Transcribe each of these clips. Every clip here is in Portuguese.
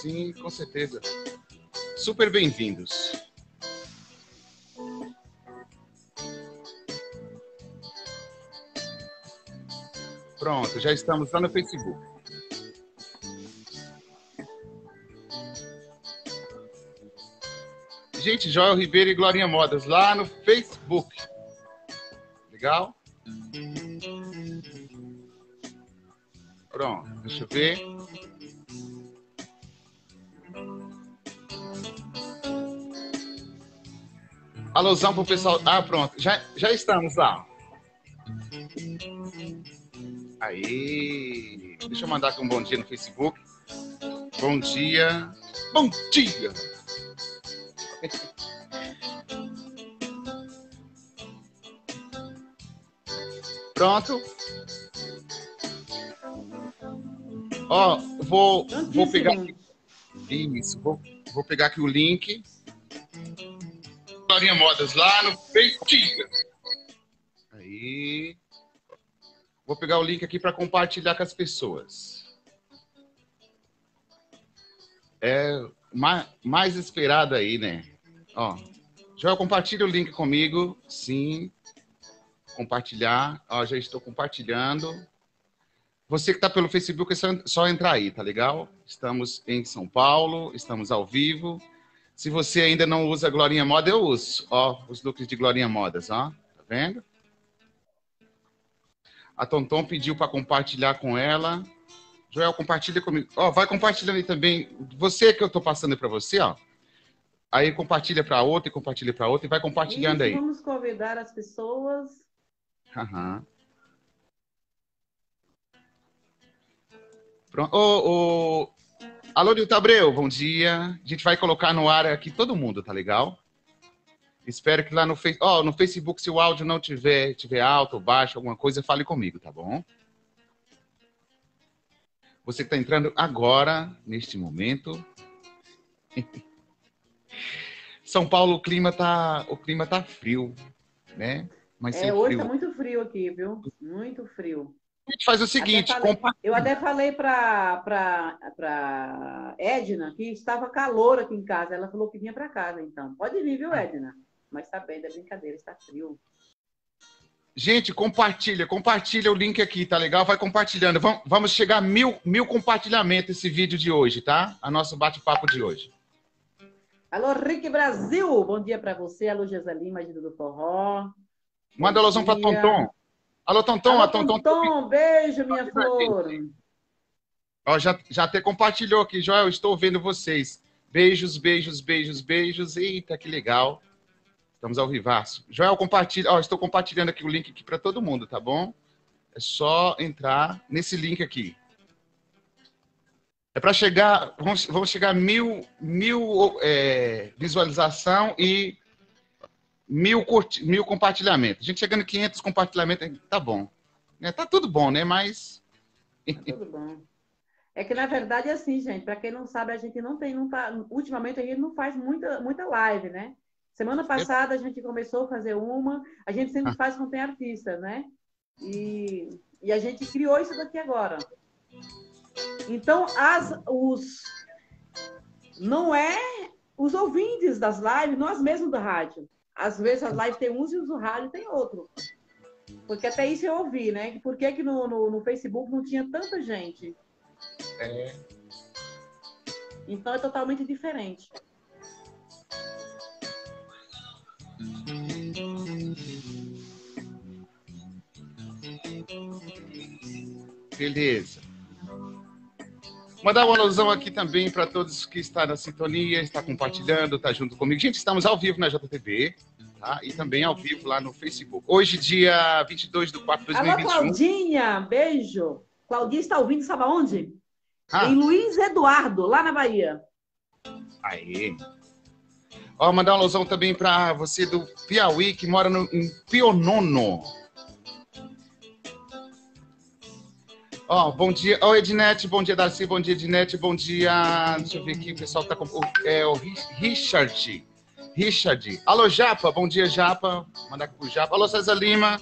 Sim, com certeza. Super bem-vindos. Pronto, já estamos lá no Facebook. Gente, Joel Ribeiro e Glorinha Modas lá no Facebook. Legal? Pronto, deixa eu ver. Alusão pro pessoal. Ah, pronto. Já estamos lá. Aí. Deixa eu mandar aqui um bom dia no Facebook. Bom dia. Bom dia. Pronto. Ó, vou pegar aqui. Isso, vou pegar aqui o link. Glorinha Modas lá no Facebook. Aí. Vou pegar o link aqui para compartilhar com as pessoas. É mais esperado aí, né? Ó, Joel, compartilha o link comigo. Sim. Compartilhar. Ó, já estou compartilhando. Você que está pelo Facebook, é só entrar aí, tá legal? Estamos em São Paulo, estamos ao vivo. Se você ainda não usa Glorinha Moda, eu uso. Ó, os looks de Glorinha Modas, ó. Tá vendo? A Tonton pediu para compartilhar com ela. Joel, compartilha comigo. Ó, vai compartilhando aí também. Você que eu tô passando para você, ó. Aí compartilha para outra e compartilha para outra e vai compartilhando aí. Vamos convidar as pessoas. Aham. Pronto. Alô, Nilton Abreu, bom dia. A gente vai colocar no ar aqui todo mundo, tá legal? Espero que lá no Facebook, se o áudio não tiver alto ou baixo, alguma coisa, fale comigo, tá bom? Você que está entrando agora, neste momento. São Paulo, o clima tá frio, né? Mas hoje tá muito frio aqui, viu? Muito frio. A gente faz o seguinte, eu até falei para Edna que estava calor aqui em casa. Ela falou que vinha para casa, então. Pode vir, viu, Edna? Mas tá bem, da brincadeira, está frio. Gente, compartilha o link aqui, tá legal? Vai compartilhando. Vamos chegar a mil compartilhamentos esse vídeo de hoje, tá? A nosso bate-papo de hoje. Alô, Rick Brasil, bom dia para você. Alô, Gesalim, Magida do Forró. Manda alusão para Tonton. Alô, Tonton. Alô, a Tonton. Tonton, beijo, minha flor. Ó, já até compartilhou aqui, Joel, estou vendo vocês. Beijos, beijos, beijos, beijos. Eita, que legal. Estamos ao vivaço. Joel, compartilha. Ó, estou compartilhando aqui o link aqui para todo mundo, tá bom? É só entrar nesse link aqui. É para chegar, vamos chegar a mil visualização e mil compartilhamentos. A gente chegando a 500 compartilhamentos, tá bom. Tá tudo bom, né? Mas... Tá tudo bom. É que, na verdade, é assim, gente, para quem não sabe, a gente ultimamente a gente não faz muita live, né? Semana passada a gente começou a fazer a gente sempre faz quando tem artista, né? E a gente criou isso daqui agora. Então, não é os ouvintes das lives, nós mesmos da rádio. Às vezes as lives tem uns e os do rádio tem outro. Porque até isso eu ouvi, né? Por que no Facebook não tinha tanta gente? Então é totalmente diferente. Beleza. Mandar uma alusão aqui também para todos que estão na sintonia, está compartilhando, está junto comigo. Gente, estamos ao vivo na JTV, tá? E também ao vivo lá no Facebook. Hoje, dia 22/4/2021. Alô, Claudinha, beijo. Claudinha está ouvindo, sabe aonde? Em Luiz Eduardo, lá na Bahia. Aê. Ó, mandar uma alusão também para você do Piauí, que mora em Pionono. Ó, bom dia. Oi, Ednete. Bom dia, Darcy. Bom dia, Ednete. Bom dia. Deixa eu ver aqui, o pessoal tá com... o Richard. Alô, Japa. Bom dia, Japa. Mandar aqui pro Japa. Alô, César Lima.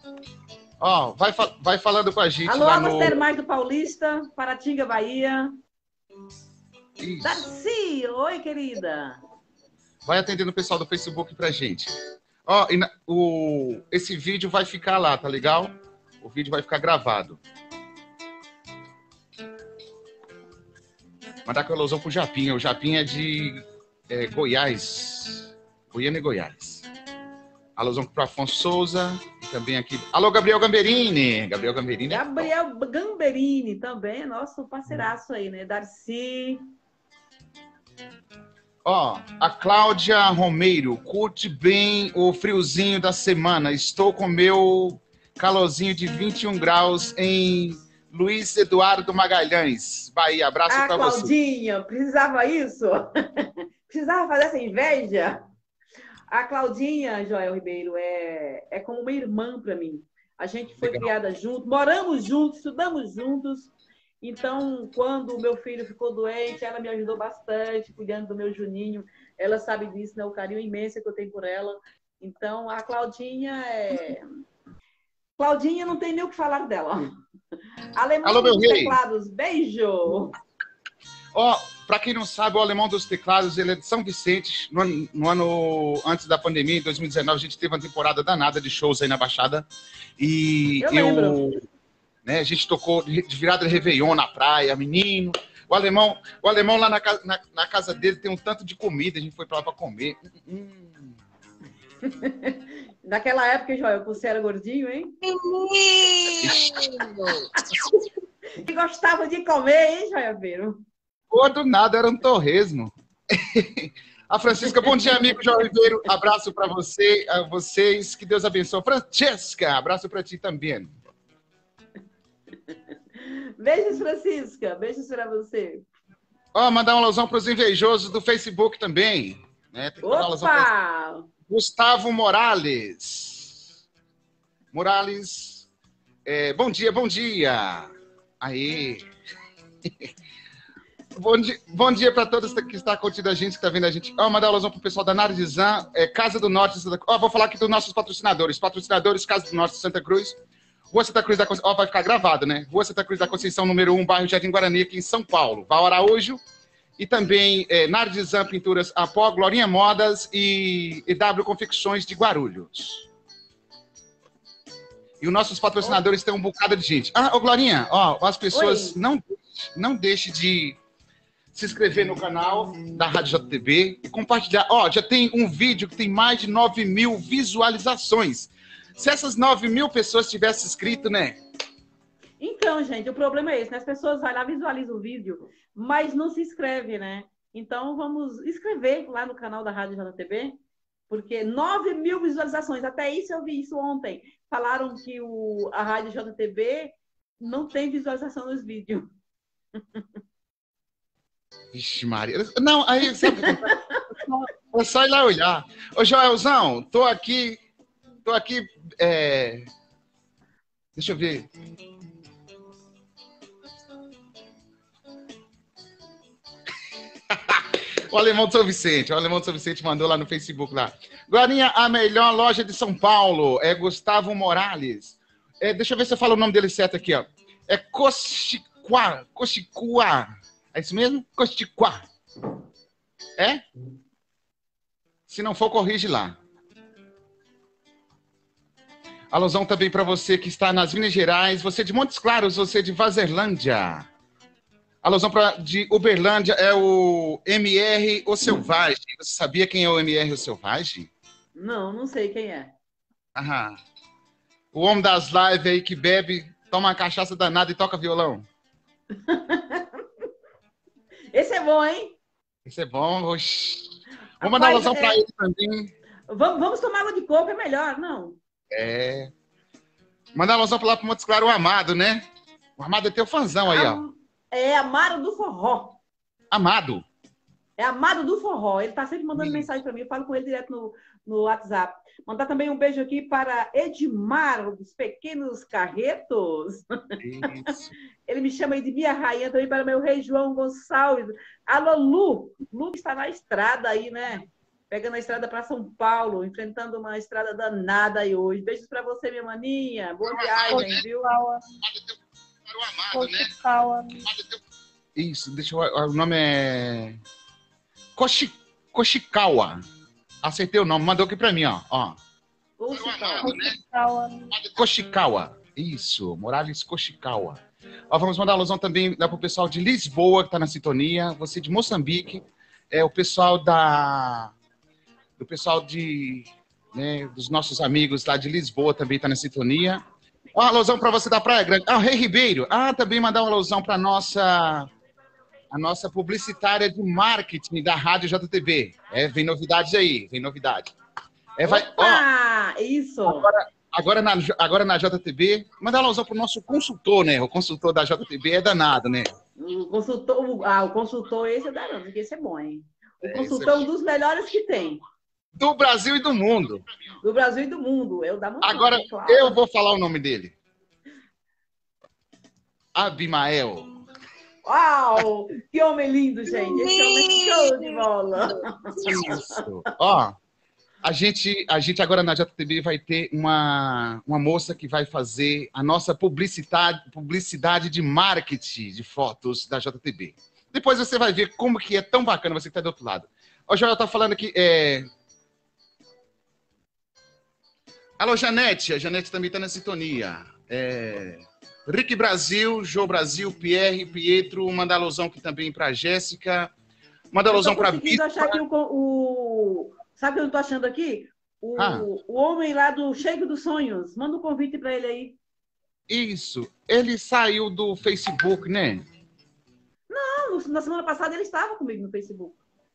Ó, vai falando com a gente. Alô, lá Águas Termais do Paulista, Paratinga, Bahia. Isso. Darcy, oi, querida. Vai atendendo o pessoal do Facebook pra gente. Ó, esse vídeo vai ficar lá, tá legal? O vídeo vai ficar gravado. Mandar aquela alusão pro Japinha. O Japinha é de Goiás. Goiânia e Goiás. Alusão pro Afonso Souza. E também aqui. Alô, Gabriel Gamberini. Gabriel Gamberini. Gabriel Gamberini também é nosso parceiraço aí, né? Darcy. Ó, a Cláudia Romeiro. Curte bem o friozinho da semana. Estou com meu calorzinho de 21 graus em Luiz Eduardo Magalhães, Bahia. Abraço para você. Claudinha, precisava isso? Precisava fazer essa inveja? A Claudinha, Joel Ribeiro, é como uma irmã para mim. A gente foi criada junto, moramos juntos, estudamos juntos. Então, quando o meu filho ficou doente, ela me ajudou bastante, cuidando do meu Juninho. Ela sabe disso, né? O carinho imenso que eu tenho por ela. Então, a Claudinha Claudinha não tem nem o que falar dela. Alemão Alô, meu dos rei. Teclados, beijo! Ó, para quem não sabe, o Alemão dos Teclados, ele é de São Vicente. No ano antes da pandemia, em 2019, a gente teve uma temporada danada de shows aí na Baixada. E eu lembro. Né, a gente tocou de virada de Réveillon na praia, menino. O alemão lá na casa dele tem um tanto de comida, a gente foi pra lá pra comer. Naquela época, Joel, você era gordinho, hein? Que gostava de comer, hein, Joel Ribeiro? Pô, do nada, era um torresmo. A Francisca, bom dia, amigo João Ribeiro. Abraço para você, a vocês. Que Deus abençoe. Francesca, abraço para ti também. Beijos, Francisca. Beijos para você. Ó, mandar um alusão para os invejosos do Facebook também. Né? Tem que mandar Opa! Gustavo Morales. Morales, bom dia, bom dia. Aí. Bom dia para todos que estão curtindo a gente, que está vendo a gente. Mandar um alusão para o pessoal da Nardizan, Casa do Norte. Vou falar aqui dos nossos patrocinadores. Patrocinadores, Casa do Norte, Santa Cruz. Rua Santa Cruz da Conceição, vai ficar gravado, né? Rua Santa Cruz da Conceição, número 1, bairro Jardim Guarani, aqui em São Paulo. Val Araújo. E também Nardizan Pinturas Apó, Glorinha Modas e EW Confecções de Guarulhos. E os nossos patrocinadores têm um bocado de gente. Glorinha, as pessoas não deixem de se inscrever no canal da Rádio JTB e compartilhar. Já tem um vídeo que tem mais de 9.000 visualizações. Se essas 9.000 pessoas tivessem inscrito, né? Então, gente, o problema é esse, né? As pessoas vão lá, visualizam o vídeo, mas não se inscrevem, né? Então, vamos inscrever lá no canal da Rádio JTB, porque 9.000 visualizações, até isso eu vi isso ontem. Falaram que a Rádio JTB não tem visualização nos vídeos. Vixe, Maria. Não, aí sabe, é só ir lá olhar. Ô, Joelzão, tô aqui, deixa eu ver. O Alemão de São Vicente mandou lá no Facebook lá. Glorinha, a melhor loja de São Paulo é Gustavo Morales. Deixa eu ver se eu falo o nome dele certo aqui, ó. É Cochiquá. É isso mesmo? Cochiquá. É? Se não for, corrige lá. Alusão também para você que está nas Minas Gerais. Você de Montes Claros, você de Vazerlândia. Alusão de Uberlândia é o MR O Selvagem. Você sabia quem é o MR O Selvagem? Não sei quem é. Aham. O homem das lives aí que bebe, toma uma cachaça danada e toca violão. Esse é bom, hein? Esse é bom. Oxi. Vou mandar alusão para ele também. Vamos tomar água de coco, é melhor, não? Mandar alusão para lá pro Montes Claros, o Amado, né? O Amado é teu fãzão aí, ó. É Amado do Forró. Amado. É Amado do Forró. Ele tá sempre mandando mensagem para mim. Eu falo com ele direto no WhatsApp. Mandar também um beijo aqui para Edmar, dos Pequenos Carretos. Isso. Ele me chama aí de minha rainha também, para meu rei João Gonçalves. Alô, Lu. Lu está na estrada aí, né? Pegando a estrada para São Paulo, enfrentando uma estrada danada aí hoje. Beijos para você, minha maninha. Boa viagem, viu? O Amado, né? Isso, deixa eu... O nome é... Koshikawa. Acertei o nome, mandou aqui pra mim, ó. Koshikawa. Isso, Morales Koshikawa. Ó, vamos mandar alusão também para o pessoal de Lisboa, que está na sintonia. Você de Moçambique. O pessoal do pessoal dos nossos amigos lá de Lisboa também está na sintonia. Ó, alusão para você da Praia Grande. Ah, o Rei Ribeiro. Ah, também mandar uma alusão para a nossa publicitária de marketing da Rádio JTB. Vem novidades aí, vem novidade. Opa, isso! Agora na JTB, mandar uma alusão para o nosso consultor, né? O consultor da JTB é danado, né? O consultor esse é danado, porque esse é bom, hein? O consultor é um dos melhores que tem. Do Brasil e do mundo. Do Brasil e do mundo. Eu da montanha, agora, claro. Eu vou falar o nome dele. Abimael. Uau! Que homem lindo, gente. Esse homem é show de bola. Isso. Ó, a gente agora na JTB vai ter uma moça que vai fazer a nossa publicidade de marketing de fotos da JTB. Depois você vai ver como que é tão bacana você que está do outro lado. O Joel tá falando aqui. Alô, Janete. A Janete também está na sintonia. Rick Brasil, Jô Brasil, Pierre, Pietro, manda alusão aqui também para Jéssica. Manda alusão para Vitor. Achar aqui sabe o que eu estou achando aqui? O homem lá do Cheio dos Sonhos. Manda um convite para ele aí. Isso. Ele saiu do Facebook, né? Não, na semana passada ele estava comigo no Facebook.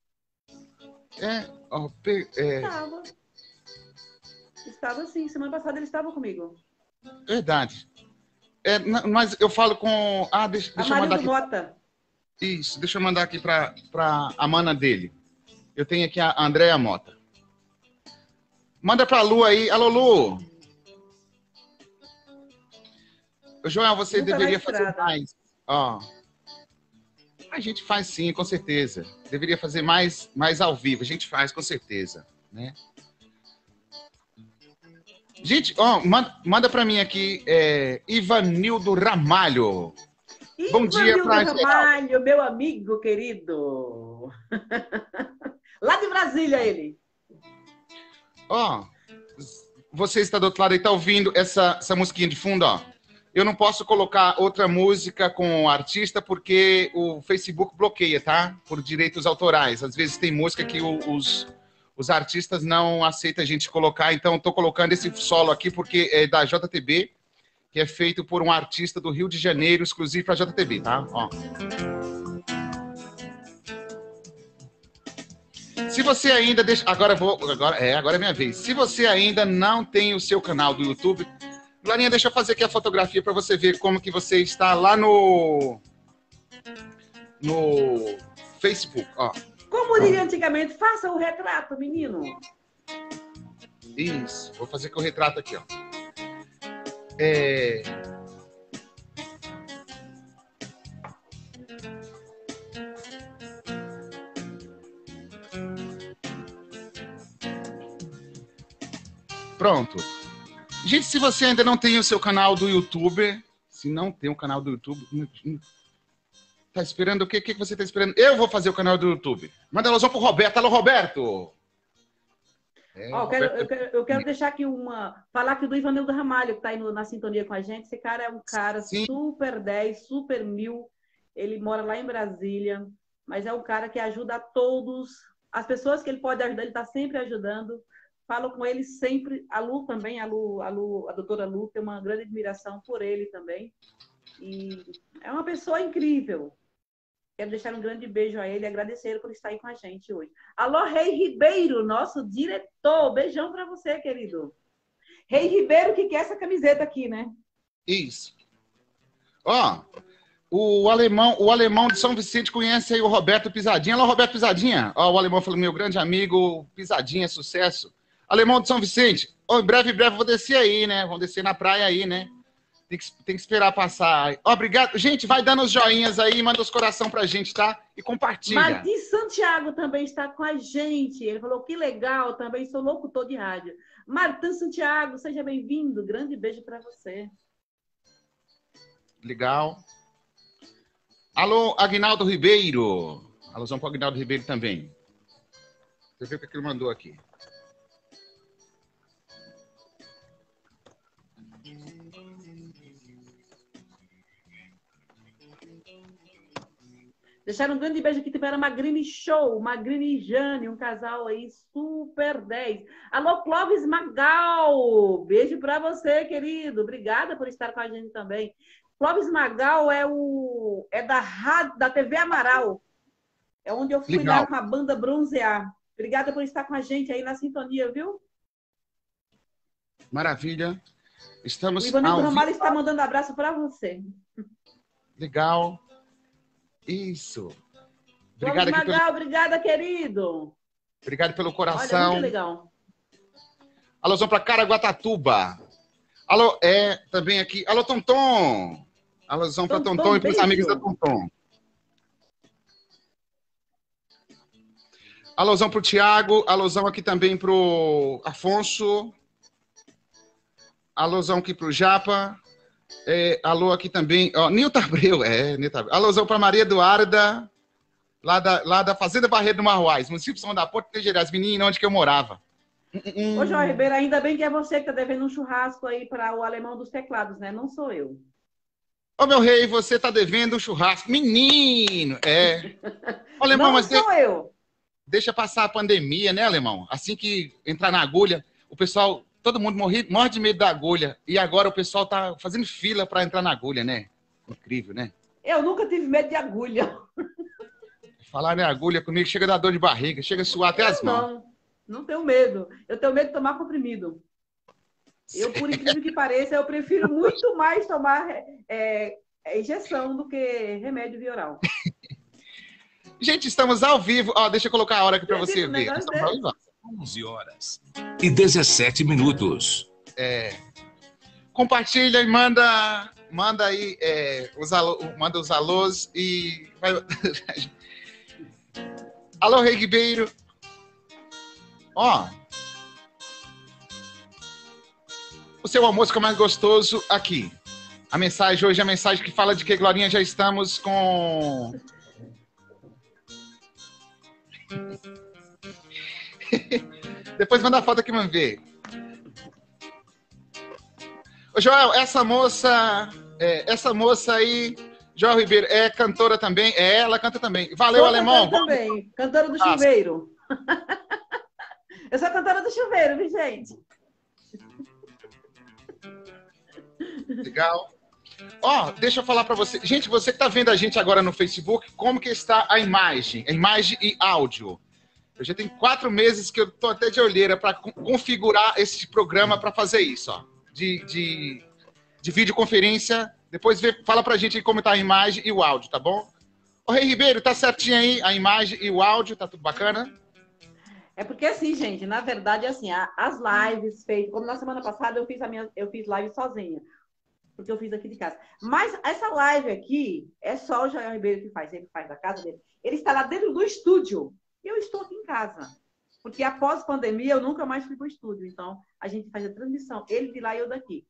Estava sim. Semana passada ele estava comigo. Verdade. Mas eu falo com... deixa eu mandar aqui. Mota. Isso, deixa eu mandar aqui para a mana dele. Eu tenho aqui a Andréa Mota. Manda para a Lu aí. Alô, Lu. Joel, você deveria fazer mais. Ó. A gente faz sim, com certeza. Deveria fazer mais ao vivo. A gente faz, com certeza. Né? Gente, manda para mim aqui, Ivanildo Ramalho. Bom dia para Ramalho, meu amigo querido. Lá de Brasília, ele. Você está do outro lado e está ouvindo essa musiquinha de fundo, ó. Eu não posso colocar outra música com o artista porque o Facebook bloqueia, tá? Por direitos autorais. Às vezes tem música que os artistas não aceitam a gente colocar, então estou colocando esse solo aqui porque é da JTB, que é feito por um artista do Rio de Janeiro, exclusivo para a JTB, tá? Ó. Se você ainda deixa... Agora é minha vez. Se você ainda não tem o seu canal do YouTube, Glorinha, deixa eu fazer aqui a fotografia para você ver como que você está lá no Facebook, ó. Como diria antigamente, faça o retrato, menino. Isso, vou fazer com o retrato aqui, ó. Pronto. Gente, se você ainda não tem o seu canal do YouTube, se não tem um canal do YouTube, tá esperando o quê? O que você tá esperando? Eu vou fazer o canal do YouTube. Manda alusão pro Roberto. Alô, Roberto! Eu quero deixar aqui falar aqui do Ivanildo Ramalho, que tá aí na sintonia com a gente. Esse cara é um cara super 10, super 1000. Ele mora lá em Brasília, mas é um cara que ajuda a todos. As pessoas que ele pode ajudar, ele tá sempre ajudando. Falo com ele sempre. A Lu também, a doutora Lu, tem uma grande admiração por ele também. E é uma pessoa incrível. Quero deixar um grande beijo a ele e agradecer por estar aí com a gente hoje. Alô, Rei Ribeiro, nosso diretor. Beijão para você, querido. Rei Ribeiro, que quer essa camiseta aqui, né? Isso. O alemão de São Vicente conhece aí o Roberto Pisadinha. Alô, Roberto Pisadinha. O alemão falou, meu grande amigo, Pisadinha, sucesso. Alemão de São Vicente. Em breve vou descer aí, né? Vamos descer na praia aí, né? Tem que esperar passar. Obrigado. Gente, vai dando os joinhas aí, manda os coração pra gente, tá? E compartilha. Martim Santiago também está com a gente. Ele falou, que legal, também sou locutor de rádio. Martim Santiago, seja bem-vindo. Grande beijo para você. Legal. Alô, Aguinaldo Ribeiro. Alôzão para o Aguinaldo Ribeiro também. Deixa eu ver o que ele mandou aqui. Deixaram um grande beijo aqui para Magrini Show, Magrini e Jane, um casal aí super 10. Alô, Clóvis Magal, beijo para você, querido. Obrigada por estar com a gente também. Clóvis Magal é da TV Amaral. É onde eu fui Legal. lá com a banda Bronzear. Obrigada por estar com a gente aí na sintonia, viu? Maravilha. Estamos o Ivanildo Ramalho está mandando abraço para você. Legal. Isso. Obrigado, Magal, obrigada, querido. Obrigado pelo coração. Olha, muito legal. Alôzão para Caraguatatuba. Alô, também aqui. Alô, Tonton. Alôzão para Tonton e para os amigos da Tonton. Alôzão para o Tiago. Alôzão aqui também para o Afonso. Alôzão aqui para o Japa. Alô aqui também. Nilton Abreu. Nilton Abreu. Alôzão para Maria Eduarda. Lá da Fazenda Barreiro do Marroais, município de São da Porta, Minas Gerais. Menina, onde que eu morava. Ô, João Ribeiro, ainda bem que é você que está devendo um churrasco aí para o alemão dos teclados, né? Não sou eu. Ô, meu rei, você está devendo um churrasco. Menino! Ô, alemão, não sou eu. Deixa passar a pandemia, né, alemão? Assim que entrar na agulha, o pessoal, todo mundo morre de medo da agulha. E agora o pessoal tá fazendo fila para entrar na agulha, né? Incrível, né? Eu nunca tive medo de agulha. Falar em agulha comigo, chega a dar dor de barriga, chega a suar até as mãos. Não tenho medo. Eu tenho medo de tomar comprimido. Eu, por incrível que pareça, eu prefiro muito mais tomar injeção do que remédio via oral. Gente, estamos ao vivo. Deixa eu colocar a hora aqui para você ver. 11h17. Compartilha e manda aí manda os alôs e alô, Rei Ribeiro. O seu almoço que é mais gostoso aqui. A mensagem hoje é a mensagem que fala de que, Glorinha, já estamos com... Depois manda a foto aqui, vamos ver. Ô, Joel, essa moça aí, Joel Ribeiro, é cantora também? Ela canta também. Valeu, alemão. Também, cantora do chuveiro. Eu sou cantora do chuveiro, viu, gente? Legal. Deixa eu falar para você. Gente, você que está vendo a gente agora no Facebook, como que está a imagem e áudio? Eu já tenho 4 meses que eu tô até de olheira para configurar esse programa para fazer isso, de videoconferência. Depois fala pra gente aí como tá a imagem e o áudio, tá bom? Ô, Rei Ribeiro, tá certinho aí a imagem e o áudio? Tá tudo bacana? É porque assim, gente, na verdade, assim, as lives feitas, como na semana passada eu fiz live sozinha, porque eu fiz aqui de casa. Mas essa live aqui é só o Joel Ribeiro que faz, ele faz da casa dele. Ele está lá dentro do estúdio e eu estou aqui em casa. Porque após a pandemia eu nunca mais fui para o estúdio, então a gente faz a transmissão, ele de lá e eu daqui.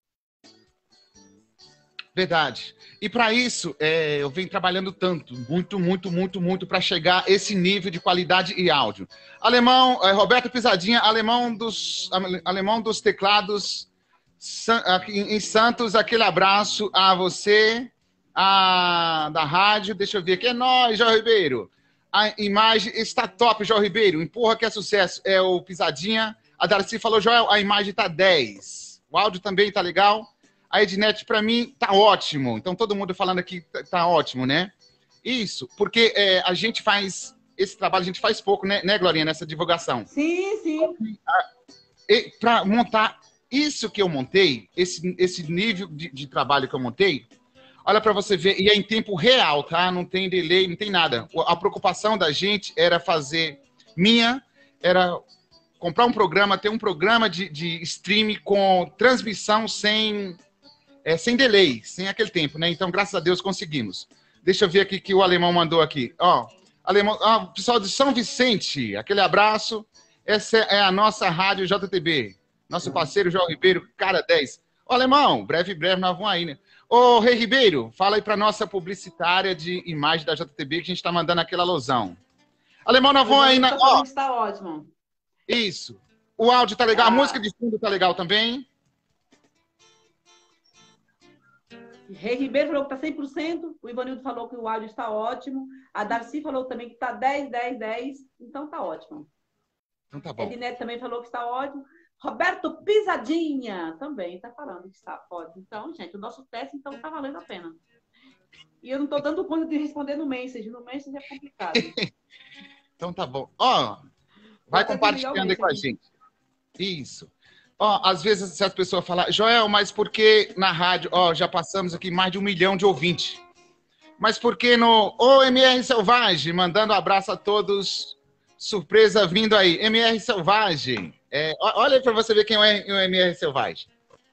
Verdade. E para isso, eu venho trabalhando muito para chegar a esse nível de qualidade e áudio. Alemão, Roberto Pisadinha, alemão dos teclados aqui em Santos, aquele abraço a você, da rádio, deixa eu ver aqui, é nóis, João Ribeiro. A imagem está top, João Ribeiro, empurra que é sucesso, é o Pisadinha. A Darcy falou, Joel, a imagem tá 10. O áudio também tá legal. A Ednet, para mim, tá ótimo. Então, todo mundo falando aqui tá ótimo, né? Isso, porque a gente faz esse trabalho, a gente faz pouco, né, Glorinha, nessa divulgação. Sim. Para montar isso que eu montei, esse nível de trabalho que eu montei, olha para você ver, e é em tempo real, tá? Não tem delay, não tem nada. A preocupação da gente era era comprar um programa, ter um programa de streaming com transmissão sem delay, sem aquele tempo, né? Então, graças a Deus, conseguimos. Deixa eu ver aqui que o alemão mandou aqui. Pessoal de São Vicente, aquele abraço. Essa é a nossa rádio JTB. Nosso parceiro João Ribeiro, cara 10. Ô, alemão, breve, nós vamos aí, né? Ô, Rei Ribeiro, fala aí pra nossa publicitária de imagem da JTB que a gente tá mandando aquele alusão. Alemão Navon aí na... Ó, está ótimo. isso. O áudio tá legal, a música de fundo tá legal também. Rei Ribeiro falou que está 100%, o Ivanildo falou que o áudio está ótimo, a Darcy falou também que está 10, 10, 10, então tá ótimo. Então tá bom. Ednete também falou que está ótimo. Roberto Pisadinha também está falando que está ótimo. Então, gente, o nosso teste então tá valendo a pena. E eu não estou dando conta de responder no Message é complicado. Então tá bom. Ó, vai compartilhando aí com a gente. Isso. Ó, às vezes as pessoas falam, Joel, mas por que na rádio, ó, já passamos aqui mais de 1 milhão de ouvintes. Mas por que no MR Selvagem, mandando um abraço a todos, surpresa vindo aí, MR Selvagem. Olha aí para você ver quem é o MR Selvagem.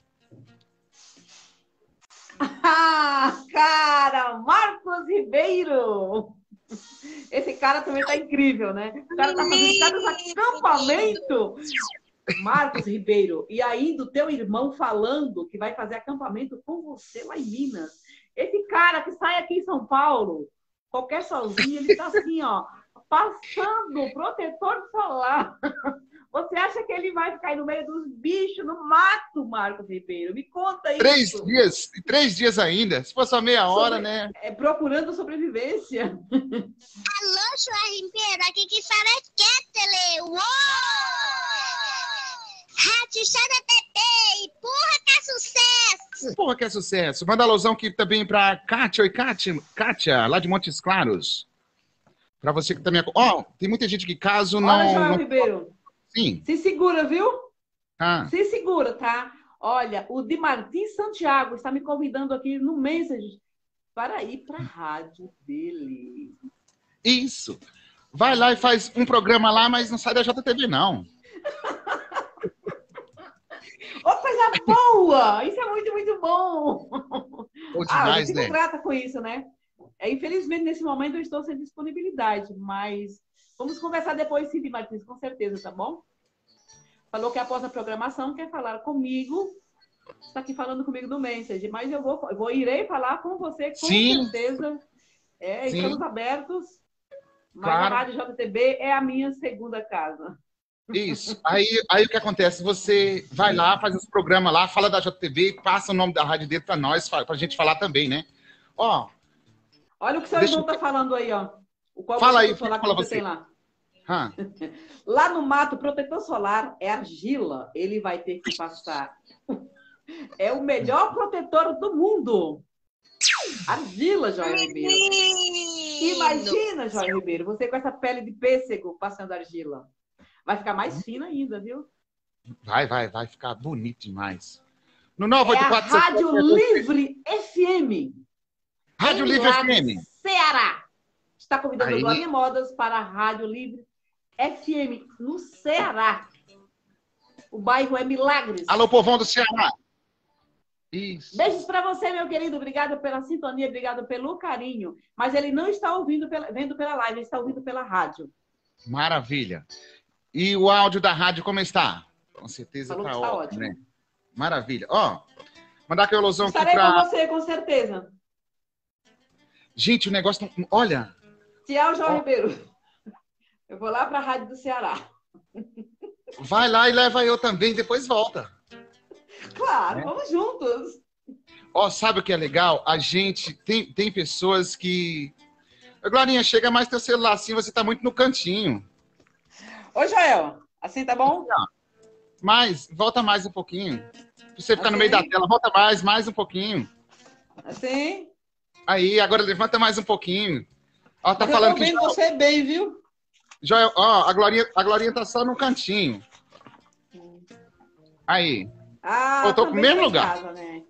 Ah, cara, Marcos Ribeiro. Esse cara também tá incrível, né? O cara tá fazendo cada acampamento. Marcos Ribeiro, e ainda o teu irmão falando que vai fazer acampamento com você lá em Minas. Esse cara que sai aqui em São Paulo, qualquer sozinho, ele tá assim, ó, passando protetor solar. Você acha que ele vai ficar aí no meio dos bichos, no mato, Marcos Ribeiro? Me conta isso. 3 dias ainda, se fosse só meia hora, né? Procurando sobrevivência. Alô, Joel Ribeiro, aqui que fala é Ketele. Uou! Rádio JTB, porra que é sucesso! Porra que é sucesso. Manda alusão aqui também pra Kátia. Oi, Kátia, lá de Montes Claros. Pra você que também... Ó, tem muita gente que caso não... Olha, Joel Ribeiro. Sim. Se segura, viu? Ah. Se segura, tá? Olha, o Di Martins Santiago está me convidando aqui no Message para ir para a rádio dele. Isso. Vai lá e faz um programa lá, mas não sai da JTV, não. Ô, coisa boa! Isso é muito, muito bom! Bom demais, eu fico né? grata com isso, né? Infelizmente, nesse momento, eu estou sem disponibilidade, mas vamos conversar depois, sim, Di Martins, com certeza, tá bom? Falou que após a programação quer falar comigo, está aqui falando comigo no Message, mas irei falar com você, com certeza. Estamos abertos, mas claro. A Rádio JTB é a minha segunda casa. Isso. Aí o que acontece? Você vai lá, faz esse programa lá, fala da JTB, passa o nome da rádio dele para nós, para a gente falar também, né? Ó. Olha o que o seu irmão está falando aí, ó. Fala aí, fala que você tem lá. Lá no mato, protetor solar é argila. Ele vai ter que passar. É o melhor protetor do mundo. Argila, Joel Ribeiro. Imagina, Joel Ribeiro, você com essa pele de pêssego passando argila. Vai ficar mais fina ainda, viu? Vai ficar bonito demais. No 984... a Rádio Livre FM. Rádio Livre FM. Ceará. Está convidando a Glorinha Modas para a Rádio Livre FM no Ceará. O bairro é Milagres. Alô, povão do Ceará. Isso. Beijos para você, meu querido. Obrigado pela sintonia, obrigado pelo carinho. Mas ele não está vendo pela live, ele está ouvindo pela rádio. Maravilha. E o áudio da rádio como está? Com certeza está ótimo, né? Maravilha. Ó, mandar aquele alusão aqui para... Estarei com você, com certeza. Gente, o negócio... Olha... Tchau, João Ribeiro. Eu vou lá para a Rádio do Ceará. Vai lá e leva eu também, depois volta. Claro, vamos juntos. Ó, sabe o que é legal? A gente tem pessoas que... Glorinha, chega mais teu celular assim, você tá muito no cantinho. Ô, Joel, assim tá bom? Volta mais um pouquinho. Você ficar no meio da tela, volta mais um pouquinho. Assim? Aí, agora levanta mais um pouquinho. Ó, tá falando que... Eu tô vendo você bem, viu? Joel, ó, a Glorinha tá só no cantinho. Aí. Voltou pro mesmo lugar. Casa, né?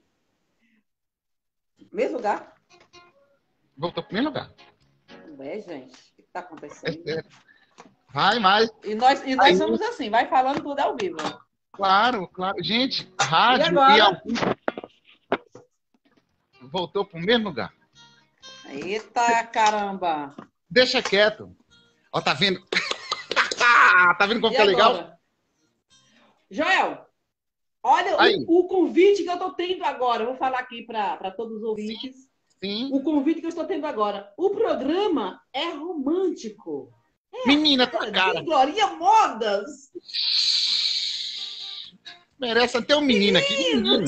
Mesmo lugar? Voltou pro mesmo lugar. Ué, gente, o que tá acontecendo? Vai mais. E nós somos assim, vai falando tudo ao vivo. Claro. Gente, rádio e ao vivo. Voltou pro mesmo lugar. Eita, caramba. Deixa quieto. Ó, tá vendo? Tá vendo como que é legal? Joel, Olha Aí. o convite que eu estou tendo agora. Vou falar aqui para todos os ouvintes. Sim. O convite que eu estou tendo agora. O programa é romântico. Menina, tua cara. De Glorinha Modas. Merece até um menino aqui. Menino.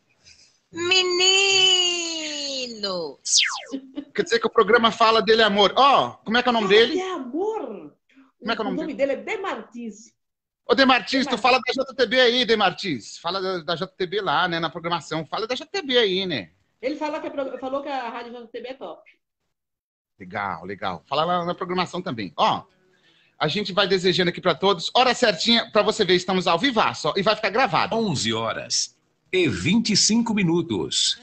Menino! Quer dizer que o programa fala dele é amor. Ó, como é que é o nome dele? É amor. Como é que é o nome dele é Demartins. Ô, Demartins, tu fala da JTB aí, Demartins. Fala da JTB lá, né, na programação. Fala da JTB aí, né? Ele falou que a Rádio JTB é top. Legal, legal. Fala lá na programação também. Ó, a gente vai desejando aqui para todos. Hora certinha, para você ver, estamos ao vivaço, ó, e vai ficar gravado. 11h25.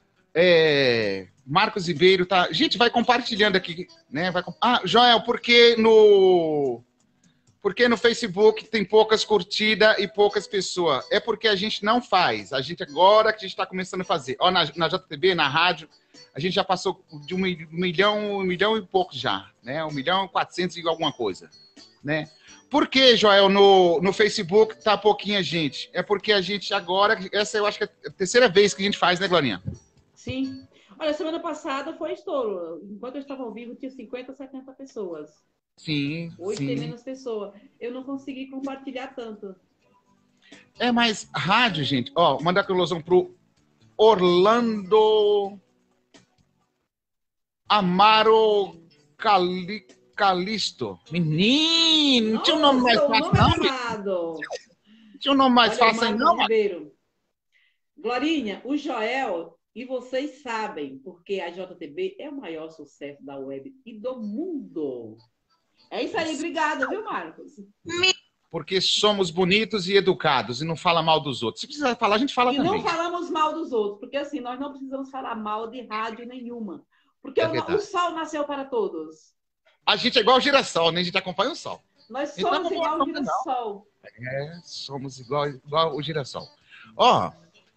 Marcos Ribeiro tá... Gente, vai compartilhando aqui, né? Joel, porque no Facebook tem poucas curtidas e poucas pessoas? É porque a gente não faz. A gente agora que a gente está começando a fazer. Ó, na JTB, na rádio, a gente já passou de 1 milhão e pouco já, né? 1.400.000 e alguma coisa, né? Por que, Joel, no Facebook tá pouquinha gente? É porque a gente agora, essa eu acho que é a terceira vez que a gente faz, né, Glorinha? Sim. Olha, semana passada foi estouro. Enquanto eu estava ao vivo, tinha 50, 70 pessoas. Sim. Hoje sim. tem menos pessoas. Eu não consegui compartilhar tanto. Mas rádio, gente, ó, mandar aqui o losão pro Orlando Amaro Calisto. Menino, não tinha um nome mais fácil, não? Tinha um nome mais fácil aí, não? Ribeiro. Glorinha, o Joel, e vocês sabem, porque a JTB é o maior sucesso da web e do mundo. É isso aí, obrigada, viu, Marcos? Porque somos bonitos e educados e não fala mal dos outros. Se precisar falar, a gente fala também. E não falamos mal dos outros, porque assim, nós não precisamos falar mal de rádio nenhuma. Porque o sol nasceu para todos. A gente é igual o girassol, né? A gente acompanha o sol. Nós somos igual o girassol. Somos igual o girassol. Ó,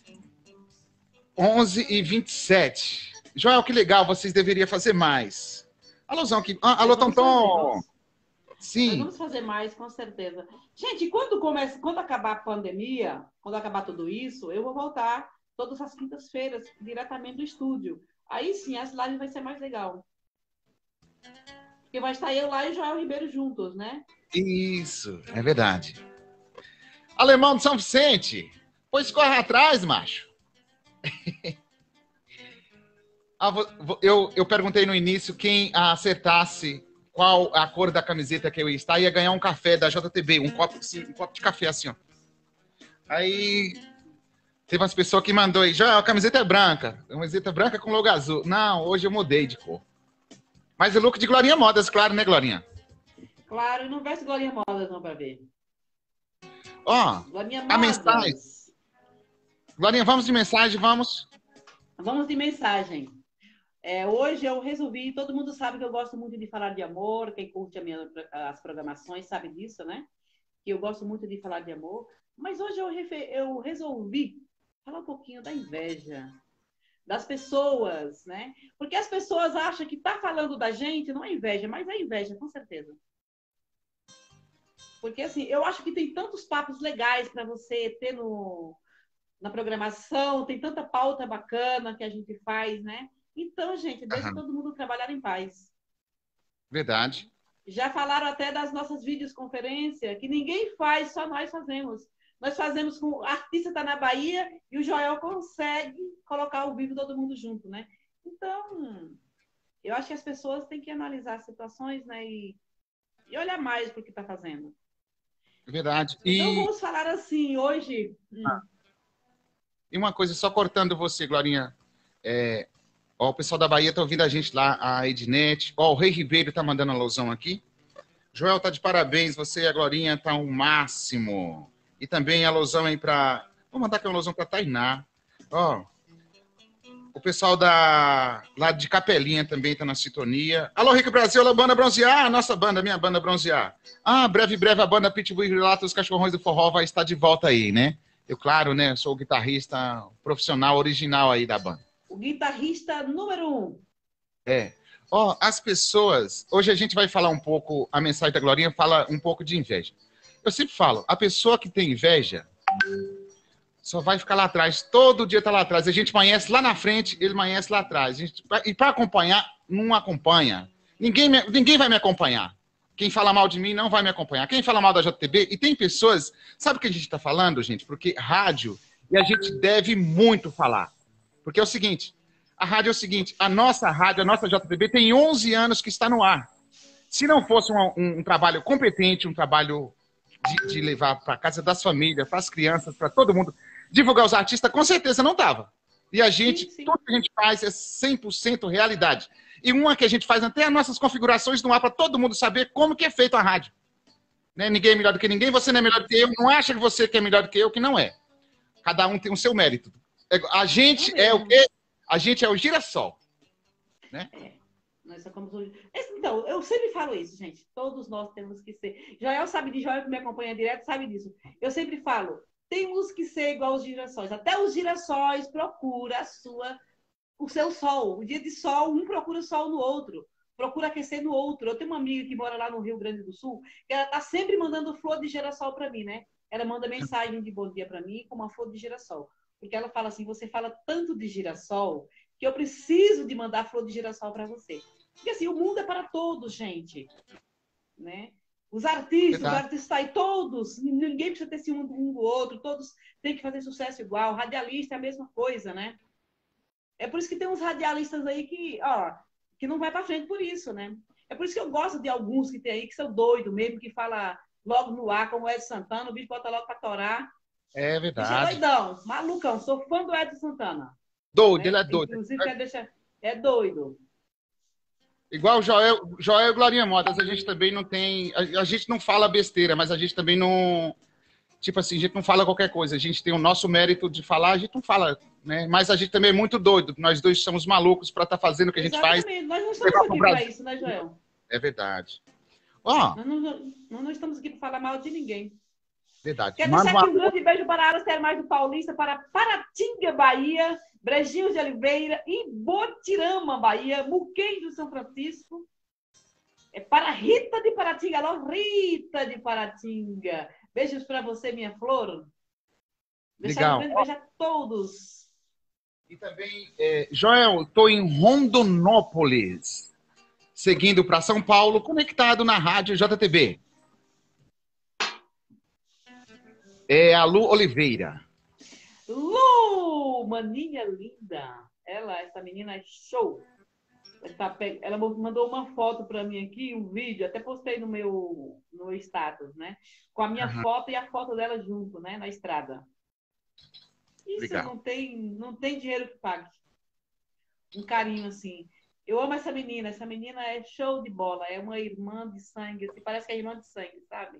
11h27. Joel, que legal, vocês deveriam fazer mais. Alôzão aqui. Alô, Tonton. Sim. Nós vamos fazer mais, com certeza. Gente, quando acabar a pandemia, quando acabar tudo isso, eu vou voltar todas as quintas-feiras, diretamente do estúdio. Aí sim, as lives vai ser mais legal. Porque vai estar eu lá e o Joel Ribeiro juntos, né? Isso, é verdade. Alemão de São Vicente. Pois corre atrás, macho. Eu perguntei no início quem acertasse qual a cor da camiseta que eu ia estar, ia ganhar um café da JTB, um copo de café assim, ó. Aí teve umas pessoas que mandou aí, já a camiseta é branca, camiseta branca com logo azul. Não, hoje eu mudei de cor. Mas o look de Glorinha Modas, claro, né, Glorinha? Claro, e não veste Glorinha Modas não pra ver. Ó, a mensagem. Glorinha, vamos de mensagem, vamos? Vamos de mensagem. Hoje eu resolvi, todo mundo sabe que eu gosto muito de falar de amor, quem curte as programações sabe disso, né? Que eu gosto muito de falar de amor. Mas hoje eu resolvi falar um pouquinho da inveja, das pessoas, né? Porque as pessoas acham que tá falando da gente não é inveja, mas é inveja, com certeza. Porque assim, eu acho que tem tantos papos legais para você ter na programação, tem tanta pauta bacana que a gente faz, né? Então, gente, deixa todo mundo trabalhar em paz. Verdade. Já falaram até das nossas videoconferências, que ninguém faz, só nós fazemos. Nós fazemos com o artista está na Bahia e o Joel consegue colocar ao vivo todo mundo junto, né? Então, eu acho que as pessoas têm que analisar as situações, né? E olhar mais para o que está fazendo. Verdade. Então, vamos falar assim, hoje... E uma coisa, só cortando você, Glorinha. Ó, o pessoal da Bahia tá ouvindo a gente lá, a Ednete. Ó, o Rei Ribeiro tá mandando a alusão aqui. Joel tá de parabéns, você e a Glorinha tá o máximo. E também a alusão aí pra... Vou mandar aqui uma alusão pra Tainá. Ó, o pessoal lá de Capelinha também tá na sintonia. Alô, Rico Brasil, alô, Banda Bronzear. Nossa banda, minha Banda Bronzear. Breve a banda Pitbull e Relata os Cachorrões do Forró vai estar de volta aí, né? Eu, claro, né, sou o guitarrista profissional original aí da banda. O guitarrista número 1. Ó, as pessoas... Hoje a gente vai falar um pouco... A mensagem da Glorinha fala um pouco de inveja. Eu sempre falo, a pessoa que tem inveja... só vai ficar lá atrás. Todo dia tá lá atrás. A gente amanhece lá na frente, ele amanhece lá atrás. E para acompanhar, não acompanha. Ninguém vai me acompanhar. Quem fala mal de mim não vai me acompanhar. Quem fala mal da JTB, e tem pessoas... Sabe o que a gente está falando, gente? Porque rádio, e a gente deve muito falar. Porque é o seguinte, a rádio é o seguinte, a nossa rádio, a nossa JTB tem 11 anos que está no ar. Se não fosse um trabalho competente, um trabalho de levar para casa das famílias, para as crianças, para todo mundo, divulgar os artistas, com certeza não estava. E a gente, Sim. tudo que a gente faz é 100% realidade. E uma que a gente faz até as nossas configurações no ar para todo mundo saber como que é feito a rádio. Né? Ninguém é melhor do que ninguém, você não é melhor do que eu, não acha que você que é melhor do que eu, que não é. Cada um tem o seu mérito. A gente é o quê? A gente é o girassol. Né? Nós somos hoje. Então, eu sempre falo isso, gente. Todos nós temos que ser. Joel sabe de Joel, que me acompanha direto, sabe disso. Eu sempre falo, temos que ser igual aos girassóis. Até os girassóis procura o seu sol. O dia de sol, um procura sol no outro. Procura aquecer no outro. Eu tenho uma amiga que mora lá no Rio Grande do Sul, que ela tá sempre mandando flor de girassol para mim, né? Ela manda mensagem de bom dia para mim com uma flor de girassol. Porque ela fala assim, você fala tanto de girassol que eu preciso de mandar flor de girassol para você. Porque assim, o mundo é para todos, gente. Né? Os artistas aí, todos, ninguém precisa ter ciúme um do outro, todos têm que fazer sucesso igual. Radialista é a mesma coisa, né? É por isso que tem uns radialistas aí que não vai para frente por isso, né? É por isso que eu gosto de alguns que tem aí, que são doidos mesmo, que fala logo no ar, como o Edson Santana, o bicho bota logo para torar. É verdade. Bicho é doidão, malucão, sou fã do Edson Santana. Doido, Né? ele é doido. Inclusive, quer deixar... É doido. Igual o Joel e Glorinha Modas, a gente também não tem... A gente não fala besteira, mas a gente também não... Tipo assim, a gente não fala qualquer coisa. A gente tem o nosso mérito de falar, a gente não fala, né? Mas a gente também é muito doido. Nós dois somos malucos para estar fazendo o que a gente faz. Exatamente. Nós não estamos aqui para isso, né, Joel? É verdade. Ó, Nós não estamos aqui para falar mal de ninguém. verdade. Quero deixar aqui um grande beijo para a Aras Termais do Paulista, para Paratinga, Bahia, Brejinhos de Oliveira, Ibotirama, Bahia, Muquem do São Francisco. É para Rita de Paratinga. Alô, Rita de Paratinga. Beijos para você, minha flor. Deixar um grande beijo a todos. E também, Joel, estou em Rondonópolis, seguindo para São Paulo, conectado na rádio JTB. É a Lu Oliveira. Lu, maninha linda. Essa menina é show. Ela mandou uma foto para mim aqui, um vídeo, até postei no status, né? Com a minha foto e a foto dela junto, né? Na estrada. Isso não tem dinheiro que pague. Um carinho assim. Eu amo essa menina é show de bola, é uma irmã de sangue, assim, parece que é irmã de sangue, sabe?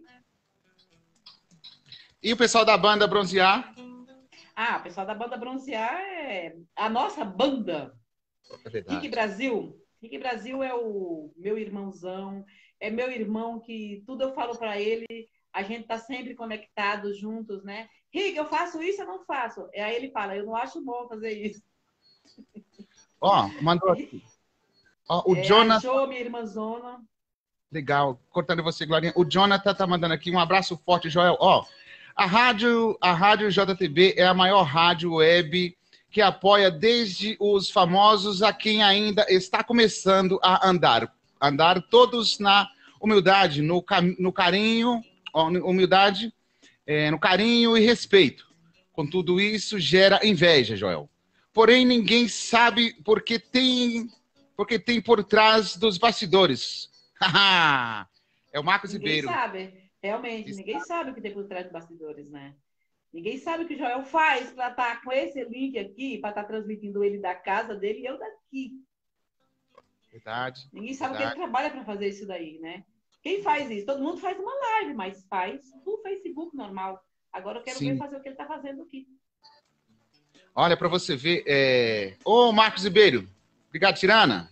E o pessoal da banda Bronzear? Ah, o pessoal da banda Bronzear é a nossa banda. É verdade. Rick Brasil. Rick Brasil é o meu irmãozão. É meu irmão que tudo eu falo para ele. A gente tá sempre conectados juntos, né? Rick, eu faço isso, eu não faço. E aí ele fala, eu não acho bom fazer isso. Ó, mandou aqui. Ó, o Jonathan... minha irmãzona. Legal. Cortando você, Glorinha. O Jonathan tá mandando aqui um abraço forte, Joel. Ó, a rádio JTB é a maior rádio web que apoia desde os famosos a quem ainda está começando a andar. Andar todos na humildade, no carinho, humildade, no carinho e respeito. Com tudo isso, gera inveja, Joel. Porém, ninguém sabe porque tem por trás dos bastidores. É o Marcos Ribeiro. Ninguém sabe, realmente, ninguém sabe o que tem por trás dos bastidores, né? Ninguém sabe o que o Joel faz para estar com esse link aqui, para estar transmitindo ele da casa dele e eu daqui. Verdade. Ninguém sabe o que ele trabalha para fazer isso daí, né? Quem faz isso? Todo mundo faz uma live, mas faz no Facebook normal. Agora eu quero ver fazer o que ele está fazendo aqui. Olha, para você ver. Ô, Marcos Ribeiro. Obrigado, Tirana.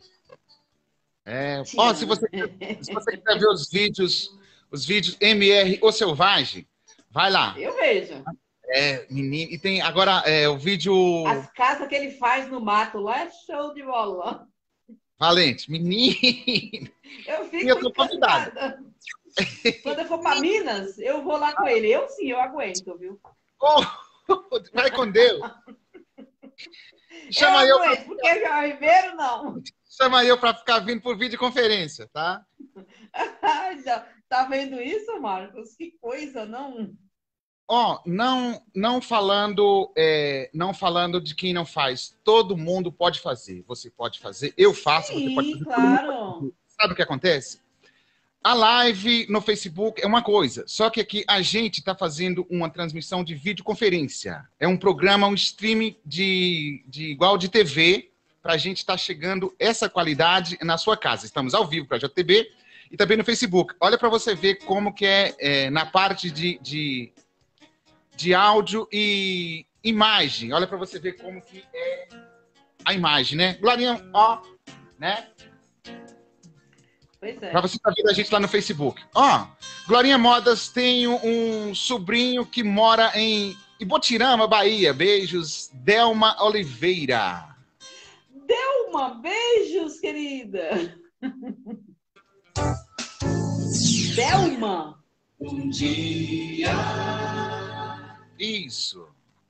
Ó, se você quiser ver os vídeos MR O Selvagem, vai lá. Eu vejo. Menino. E tem agora o vídeo. As caças que ele faz no mato lá é show de bola. Valente, menino. Eu fico convidada. Quando eu for para Minas, eu vou lá com ele. Eu sim, eu aguento, viu? Vai com Deus. Chama eu, porque João Ribeiro não. chama eu para ficar vindo por videoconferência, tá? Tá vendo isso, Marcos? Que coisa, não? Ó, não falando, não falando de quem não faz. Todo mundo pode fazer. Você pode fazer, eu faço, você pode Sim, fazer. claro. Sabe o que acontece? A live no Facebook é uma coisa, só que aqui a gente está fazendo uma transmissão de videoconferência. É um programa, um streaming de igual de TV, para a gente estar chegando essa qualidade na sua casa. Estamos ao vivo para a JTB e também no Facebook. Olha para você ver como que é, na parte de áudio e imagem. Olha para você ver como que é a imagem, né? Glorinha, ó, né? Pois é. Para você estar vendo a gente lá no Facebook. Ó, Glorinha Modas tem um sobrinho que mora em Ibotirama, Bahia. Beijos, Delma Oliveira. Delma, beijos, querida. Delma. Um dia. Isso.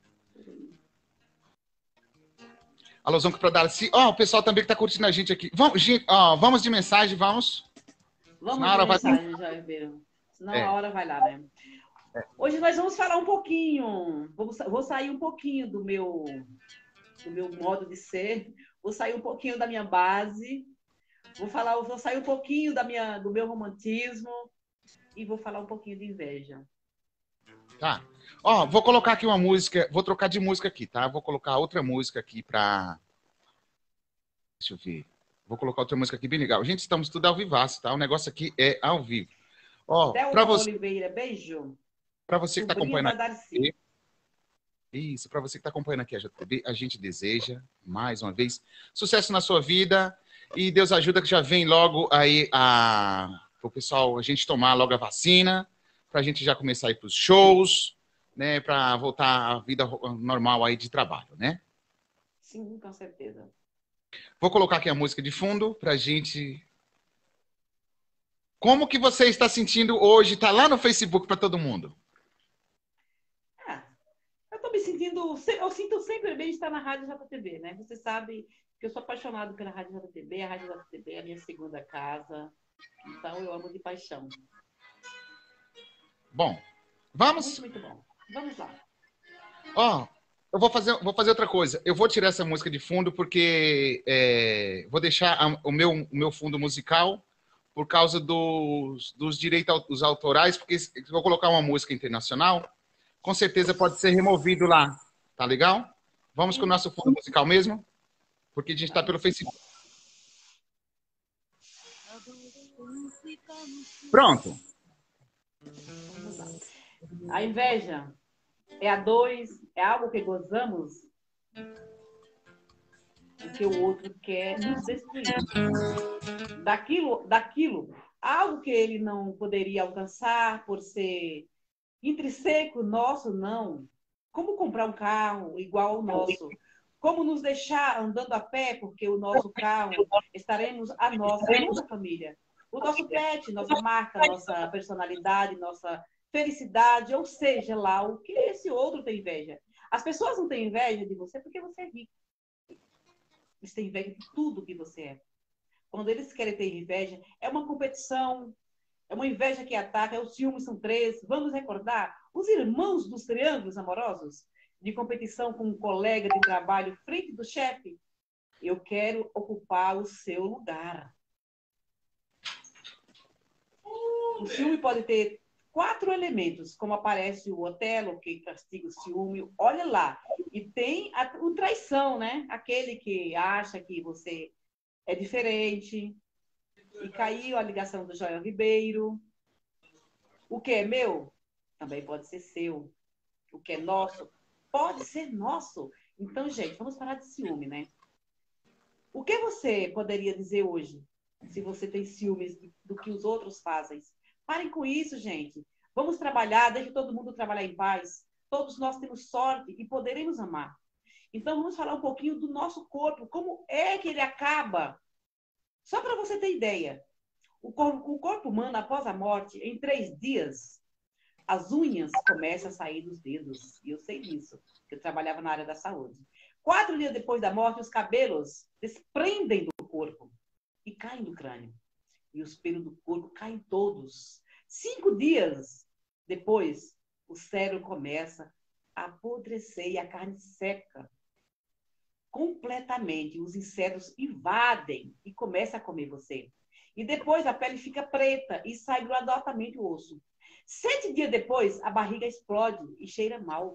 Alusão para Darcy. Ó, o pessoal também que tá curtindo a gente aqui. Vamos, gente, ó, vamos de mensagem, vamos. Vamos Na hora de vai- mensagem, João Ribeiro. Senão É. a hora vai lá, né? Hoje nós vamos falar um pouquinho. Vou sair um pouquinho do meu modo de ser. Vou sair um pouquinho da minha base. Vou sair um pouquinho do meu romantismo. E vou falar um pouquinho de inveja. Tá. Ó, vou colocar aqui uma música, vou trocar de música aqui, tá? Vou colocar outra música aqui pra... Deixa eu ver. Vou colocar outra música aqui bem legal. Gente, estamos tudo ao vivaço, tá? O negócio aqui é ao vivo. Ó, Delma pra você, Oliveira, beijo. pra você que tá Sobrinha acompanhando da Darcy. Isso, para você que está acompanhando aqui a JTB, a gente deseja, mais uma vez, sucesso na sua vida e Deus ajuda que já vem logo aí o pessoal, a gente tomar logo a vacina, para a gente já começar a ir para os shows, né, para voltar à vida normal aí de trabalho, né? Sim, com certeza. Vou colocar aqui a música de fundo para a gente... Como que você está sentindo hoje? Tá lá no Facebook para todo mundo. Eu tô me sentindo... Eu sinto sempre bem de estar na Rádio JTB, né? Você sabe que eu sou apaixonado pela Rádio JTB. A Rádio JTB é a minha segunda casa. Então, eu amo de paixão. Bom, vamos... Muito, muito bom. Vamos lá. Ó, eu vou fazer outra coisa. Eu vou tirar essa música de fundo porque vou deixar o meu fundo musical por causa dos direitos autorais, porque se eu vou colocar uma música internacional, com certeza pode ser removido lá. Tá legal? Vamos com o nosso fundo musical mesmo? Porque a gente está pelo Facebook. Pronto. Vamos lá. A inveja é a dois, é algo que gozamos porque o outro quer nos destruir. Daquilo, algo que ele não poderia alcançar por ser intrínseco nosso, não. Como comprar um carro igual ao nosso? Como nos deixar andando a pé porque o nosso carro estaremos a nossa família? O nosso pet, nossa marca, nossa personalidade, nossa felicidade, ou seja lá o que esse outro tem inveja. As pessoas não têm inveja de você porque você é rico. Eles têm inveja de tudo que você é. Quando eles querem ter inveja, é uma competição, é uma inveja que ataca, é o ciúme, são três. Vamos recordar os irmãos dos triângulos amorosos, de competição com um colega de trabalho frente do chefe. Eu quero ocupar o seu lugar. O ciúme pode ter 4 elementos, como aparece o Otelo, que castiga o ciúme. Olha lá. E tem o traição, né? Aquele que acha que você é diferente. E caiu a ligação do Joel Ribeiro. O que é meu também pode ser seu. O que é nosso pode ser nosso. Então, gente, vamos falar de ciúme, né? O que você poderia dizer hoje, se você tem ciúmes do que os outros fazem? Parem com isso, gente. Vamos trabalhar, deixe todo mundo trabalhar em paz. Todos nós temos sorte e poderemos amar. Então, vamos falar um pouquinho do nosso corpo. Como é que ele acaba? Só para você ter ideia. O corpo humano, após a morte, em 3 dias, as unhas começam a sair dos dedos. E eu sei disso, porque eu trabalhava na área da saúde. 4 dias depois da morte, os cabelos desprendem do corpo e caem do crânio. E os pelos do corpo caem todos. 5 dias depois, o cérebro começa a apodrecer e a carne seca completamente. Os insetos invadem e começam a comer você. E depois a pele fica preta e sai gradualmente o osso. 7 dias depois, a barriga explode e cheira mal.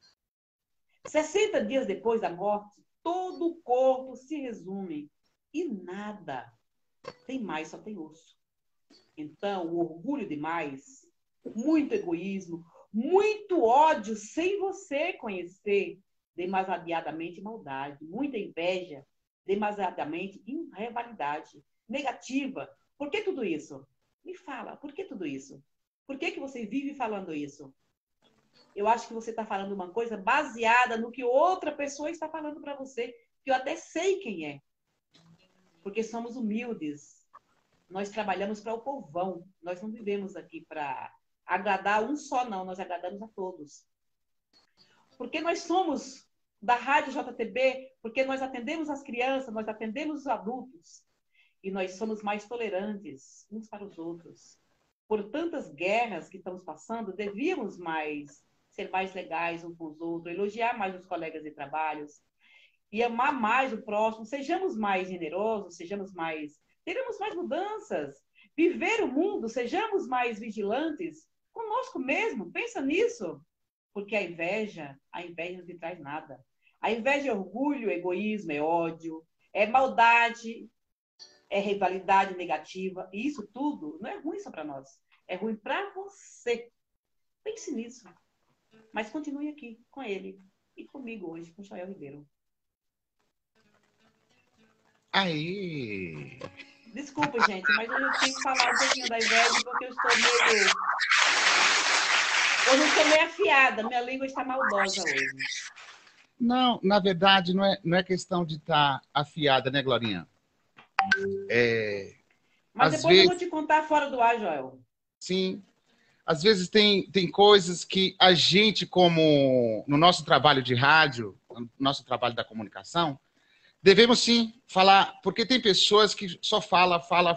60 dias depois da morte, todo o corpo se resume e nada tem mais, só tem osso. Então, o orgulho demais, muito egoísmo, muito ódio sem você conhecer, demasiadamente maldade, muita inveja, demasiadamente rivalidade negativa. Por que tudo isso? Me fala, por que tudo isso? Por que você vive falando isso? Eu acho que você está falando uma coisa baseada no que outra pessoa está falando para você, que eu até sei quem é. Porque somos humildes. Nós trabalhamos para o povão. Nós não vivemos aqui para agradar um só, não. Nós agradamos a todos. Porque nós somos da Rádio JTB, porque nós atendemos as crianças, nós atendemos os adultos. E nós somos mais tolerantes uns para os outros. Por tantas guerras que estamos passando, devíamos ser mais legais uns com os outros, elogiar mais os colegas de trabalho e amar mais o próximo. Sejamos mais generosos, teremos mais mudanças. Viver o mundo, sejamos mais vigilantes conosco mesmo. Pensa nisso. Porque a inveja não te traz nada. A inveja é orgulho, é egoísmo, é ódio, é maldade, é rivalidade negativa. E isso tudo não é ruim só para nós. É ruim para você. Pense nisso. Mas continue aqui com ele e comigo hoje, com o Joel Ribeiro. Aí. Desculpa, gente, mas eu tenho que falar um pouquinho da inveja porque eu estou meio afiada. Minha língua está maldosa hoje. Não, na verdade, não é questão de estar afiada, né, Glorinha? Mas depois eu vou te contar fora do ar, Joel. Sim. Às vezes tem coisas que a gente, como no nosso trabalho de rádio, no nosso trabalho da comunicação, devemos sim falar, porque tem pessoas que só fala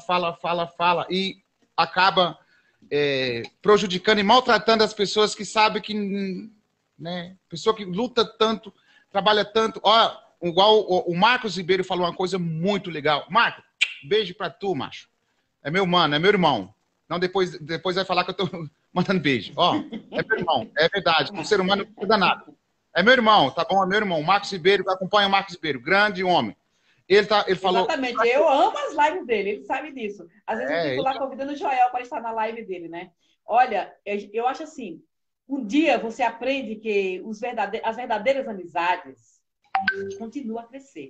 e acaba prejudicando e maltratando as pessoas que sabem que, né, pessoa que luta tanto, trabalha tanto. Ó, igual o Marcos Ribeiro falou uma coisa muito legal. Marcos, beijo pra tu, macho. É meu mano, é meu irmão. Não, depois vai falar que eu tô mandando beijo. Ó, é meu irmão, é verdade. Um ser humano não é danado. É meu irmão, tá bom? É meu irmão. Marcos Ribeiro, acompanha o Marcos Ribeiro, grande homem. Ele falou... Exatamente, eu amo as lives dele, ele sabe disso. Às vezes eu fico lá convidando o Joel para estar na live dele, né? Olha, eu acho assim, um dia você aprende que as verdadeiras amizades continuam a crescer.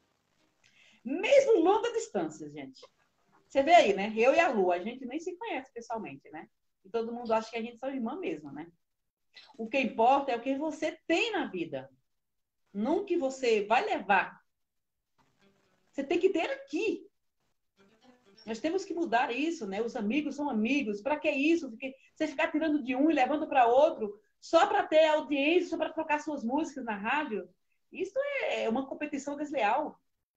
Mesmo longa distância, gente. Você vê aí, né? Eu e a Lu, a gente nem se conhece pessoalmente, né? E todo mundo acha que a gente são irmã mesmo, né? O que importa é o que você tem na vida. Não o que você vai levar. Você tem que ter aqui. Nós temos que mudar isso, né? Os amigos são amigos. Para que isso? Porque você ficar tirando de um e levando para outro só para ter audiência, só para trocar suas músicas na rádio. Isso é uma competição desleal.